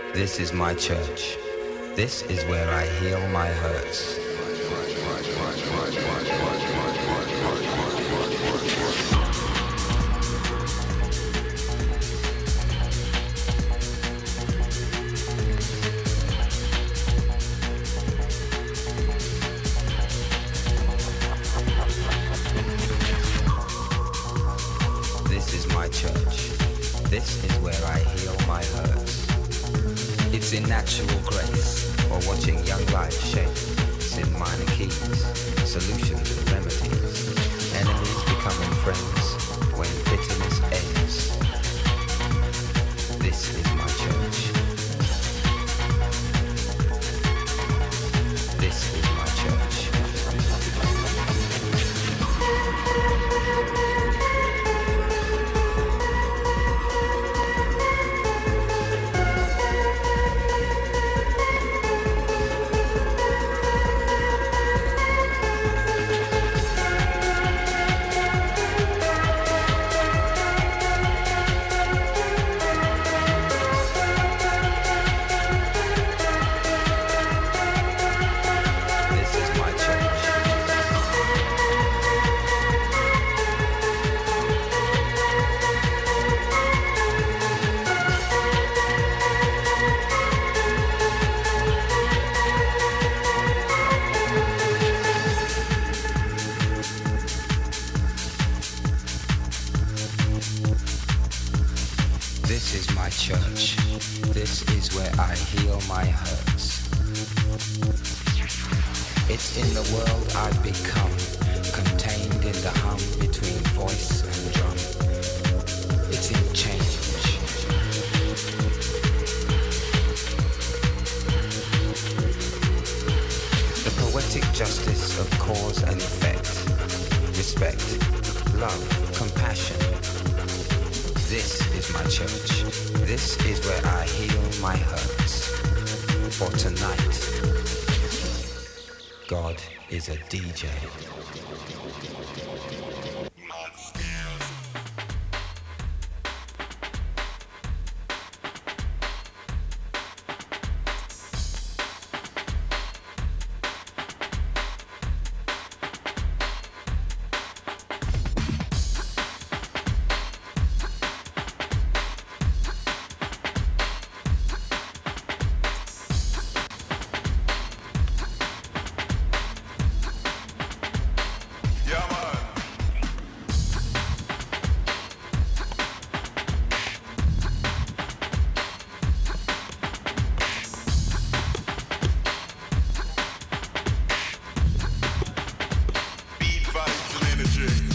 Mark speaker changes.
Speaker 1: This is my church. This is where I heal my hurts. This is my church. This is where I heal my hurts. It's in natural grace, or watching young life shape. It's in minor keys, solutions and remedies. Enemies becoming friends when bitterness ends. This is my church. This is my church. This is my church. This is where I heal my hurts. It's in the world I've become, contained in the hum between voice and drum. It's in change. The poetic justice of cause and effect. Respect, love, compassion. This is my church. This is where I heal my hurts. For tonight, God is a DJ.
Speaker 2: Beat vibes and energy.